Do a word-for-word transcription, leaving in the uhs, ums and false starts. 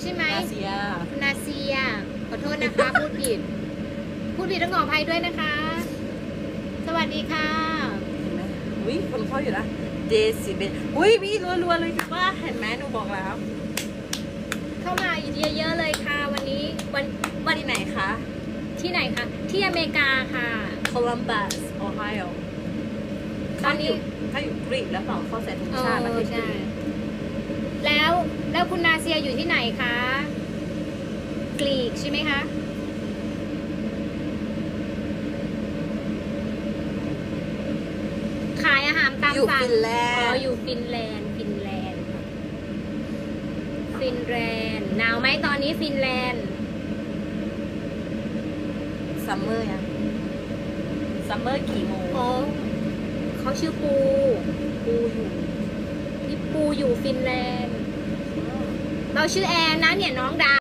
ช่ไหมนาเซียคุณนาเซียขอโทษนะคะ พูดผิดพูดผิดต้องขออภัยด้วยนะคะ สวัสดีค่ะเห็นไหมอุ้ยคนเข้าอยู่นะเจสิเบนอุ้ยพี่รัวๆเลยคือว่าเห็นไหมหนูบอกแล้วเข้ามาอีกเยอะๆเลยค่ะวันนี้วันวันที่ไหนคะที่ไหนคะที่อเมริกาค่ะโคลัมบัสโอไฮโอตอนนี้ถ้าอยู่กรีกแล้วเปล่าเข้าเซนทุกชาติประเทศใช่แล้วแล้วคุณนาเซียอยู่ที่ไหนคะกรีกใช่ไหมคะขายอาหารตามสั่งอยู่ฟินแลนด์อ๋ออยู่ฟินแลนด์ฟินแลนด์ฟินแลนด์หนาวไหมตอนนี้ฟินแลนด์ซัมเมอร์ยังซัมเมอร์กี่โมงอ๋อเขาชื่อปูปูอยู่นี่ปูอยู่ฟินแลนด์เราชื่อแอนนะเนี่ยน้องดา